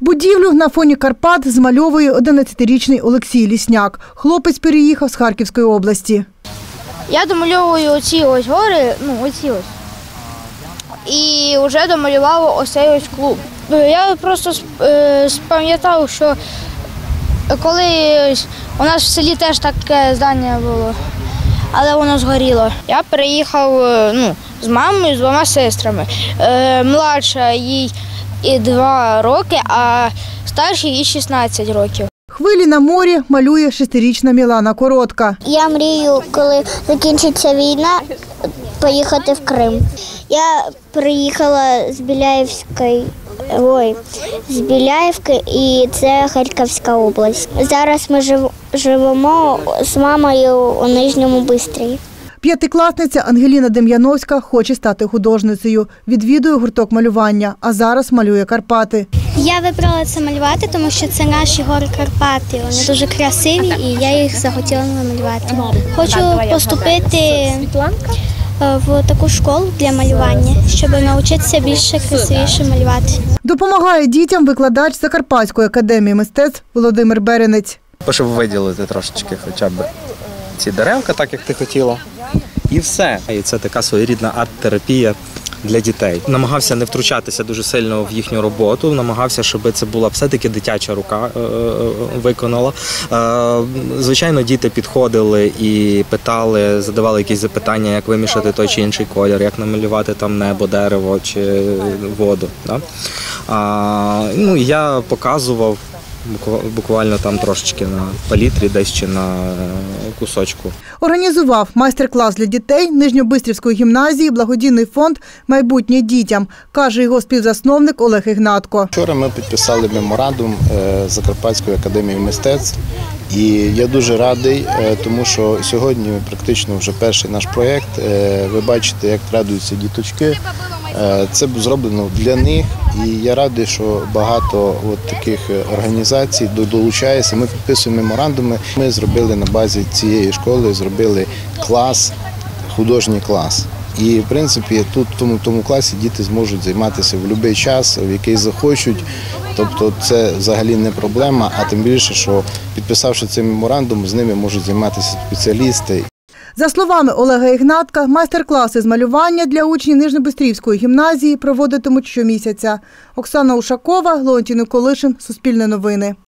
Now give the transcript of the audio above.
Будівлю на фоні Карпат змальовує 11-річний Олексій Лісняк. Хлопець переїхав з Харківської області. Я домальовую оці ось гори, оці ось. І вже домалював ось цей ось клуб. Я просто спам'ятав, що коли у нас в селі теж таке здання було, але воно згоріло. Я переїхав з мамою, з 2 сестрами. Младша їй 2 роки, а старшій їй 16 років. Хвилі на морі малює 6-річна Мілана Коротка. Я мрію, коли закінчиться війна, поїхати в Крим. Я приїхала з Біляївки, і це Харківська область. Зараз ми живемо з мамою у Нижньому Бистрі. 5-класниця Ангеліна Дем'яновська хоче стати художницею. Відвідує гурток малювання, а зараз малює Карпати. Я вибрала це малювати, тому що це наші гори Карпати. Вони дуже красиві, і я їх захотіла намалювати. Хочу поступити в таку школу для малювання, щоб навчитися більше красивіше малювати. Допомагає дітям викладач Закарпатської академії мистецтв Володимир Беренець. Щоб виділити трошечки хоча б ці деревка, так як ти хотіла, і все. І це така своєрідна арт-терапія для дітей. Намагався не втручатися дуже сильно в їхню роботу, намагався, щоб це була все-таки дитяча рука виконала. Звичайно, діти підходили і питали, задавали якісь запитання, як вимішати той чи інший колір, як намалювати там небо, дерево чи воду. Я показував буквально там трошечки на палітрі, десь чи на кусочку. Організував майстер-клас для дітей Нижньобистрівської гімназії благодійний фонд «Майбутнє дітям», каже його співзасновник Олег Ігнатко. Вчора ми підписали меморандум Закарпатської академії мистецтв. І я дуже радий, тому що сьогодні практично вже перший наш проєкт. Ви бачите, як радуються діточки. Це зроблено для них. І я радий, що багато таких організацій долучається. Ми підписуємо меморандуми. Ми зробили на базі цієї школи, зробили клас, художній клас. І, в принципі, тут в тому класі діти зможуть займатися в будь-який час, в який захочуть. Тобто це взагалі не проблема, а тим більше, що підписавши цей меморандум, з ними можуть займатися спеціалісти. За словами Олега Ігнатка, майстер-класи з малювання для учнів Нижньобистрівської гімназії проводитимуть щомісяця. Оксана Ушакова, Леонтій Николишин, Суспільне новини.